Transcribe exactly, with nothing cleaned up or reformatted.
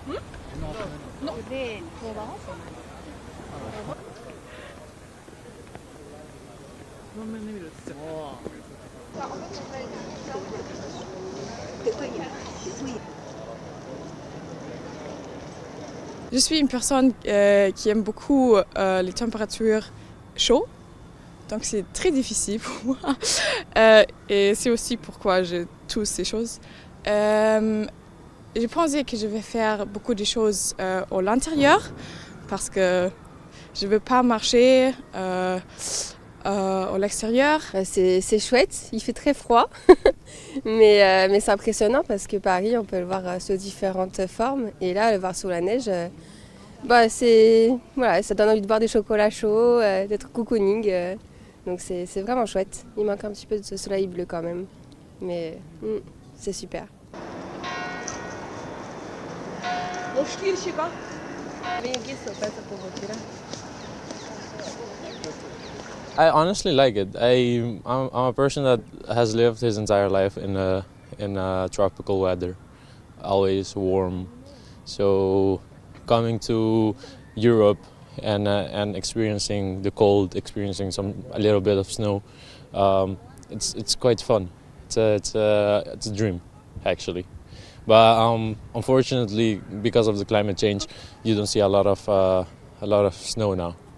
Hmm? Non. Je suis une personne euh, qui aime beaucoup euh, les températures chaudes, donc c'est très difficile pour moi. Euh, et c'est aussi pourquoi j'ai toutes ces choses. Euh, j'ai pensé que je vais faire beaucoup de choses euh, à l'intérieur parce que je ne veux pas marcher euh, euh, à l'extérieur. C'est, c'est chouette, il fait très froid, mais, euh, mais c'est impressionnant parce que Paris, on peut le voir sous différentes formes. Et là, le voir sous la neige, euh, bah, c'est, voilà, ça donne envie de boire des chocolats chauds, euh, d'être cocooning. Euh, donc c'est, c'est vraiment chouette. Il manque un petit peu de ce soleil bleu quand même, mais mm, c'est super. I honestly like it. I, I'm, I'm a person that has lived his entire life in a, in a tropical weather, always warm. So coming to Europe and, uh, and experiencing the cold, experiencing some, a little bit of snow, um, it's, it's quite fun. It's a, it's, a, it's a dream, actually. But um, unfortunately, because of the climate change, you don't see a lot of, uh, a lot of snow now.